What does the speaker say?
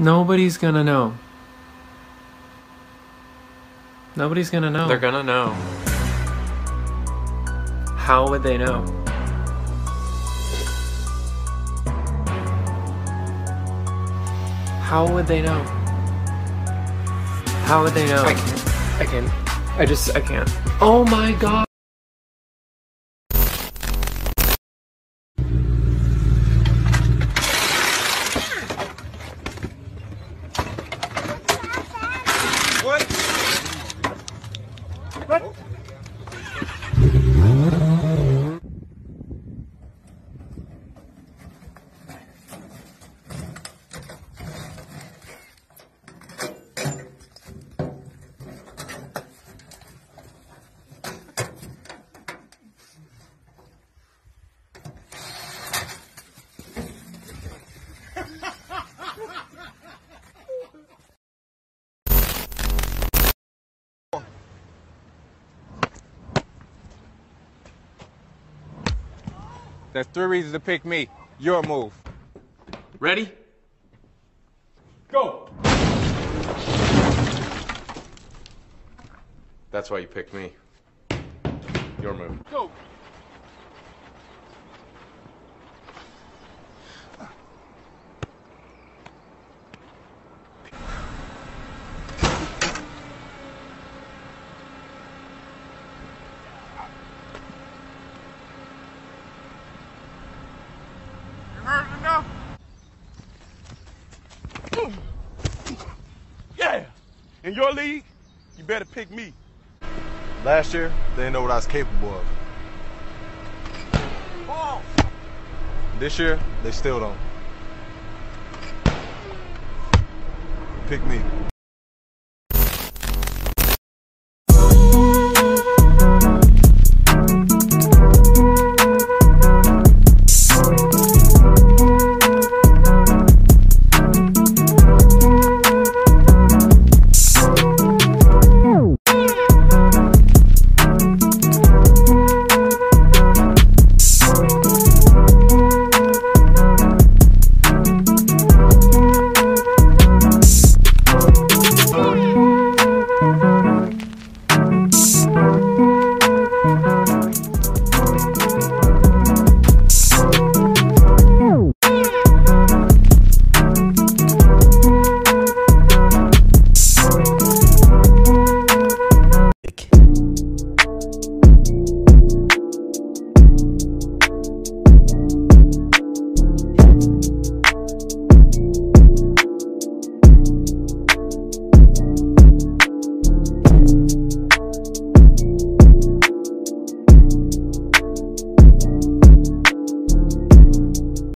Nobody's gonna know. Nobody's gonna know. They're gonna know. How would they know? How would they know? How would they know? I can't. I can't. Oh my god! What? What? That's 3 reasons to pick me. Your move. Ready? Go! That's why you picked me. Your move. Go! Enough? Yeah! In your league, you better pick me. Last year, they didn't know what I was capable of. Ball! This year, they still don't. Pick me.